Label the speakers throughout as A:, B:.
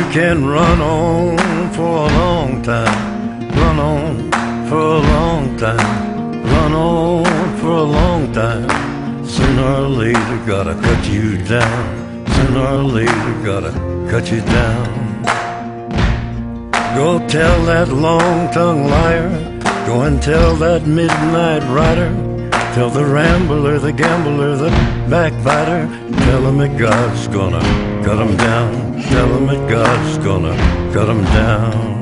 A: can run on for a long time, run on for a long time, run on for a long time. Sooner or later gotta cut you down, sooner or later gotta cut you down. Go tell that long-tongued liar, go and tell that midnight rider, tell the rambler, the gambler, the backbiter, tell him that God's gonna cut him down, tell him that God's gonna cut him down.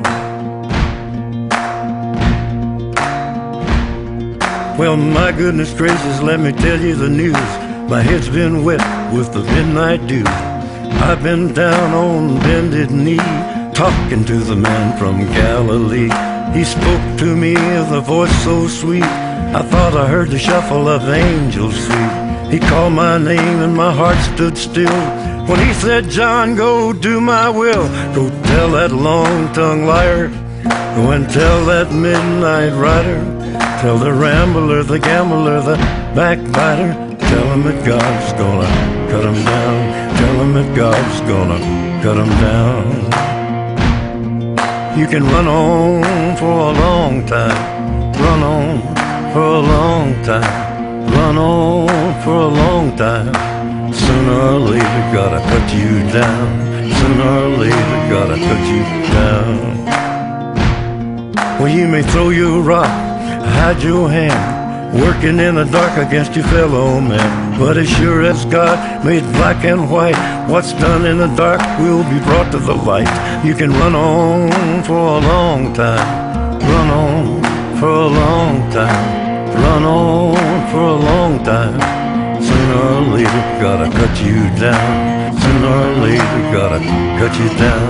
A: Well, my goodness gracious, let me tell you the news. My head's been wet with the midnight dew. I've been down on bended knee, talking to the man from Galilee. He spoke to me with a voice so sweet, I thought I heard the shuffle of angels sweet. He called my name and my heart stood still when he said, John, go do my will. Go tell that long-tongued liar, go and tell that midnight rider, tell the rambler, the gambler, the backbiter, tell him that God's gonna cut him down, tell him that God's gonna cut him down. You can run on for a long time, run on for a long time, run on for a long time. Sooner or later gotta cut you down, sooner or later gotta cut you down. Well, you may throw your rock, hide your hand, working in the dark against your fellow man, but as sure as God made black and white, what's done in the dark will be brought to the light. You can run on for a long time, run on for a long time, run on for a long time. Sooner or later gotta cut you down, sooner or later gotta cut you down.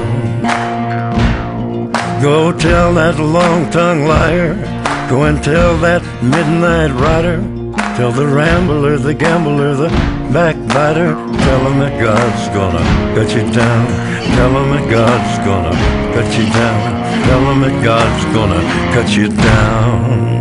A: Go tell that long-tongued liar, go and tell that midnight rider, tell the rambler, the gambler, the backbiter, tell him that God's gonna cut you down, tell him that God's gonna cut you down, tell him that God's gonna cut you down.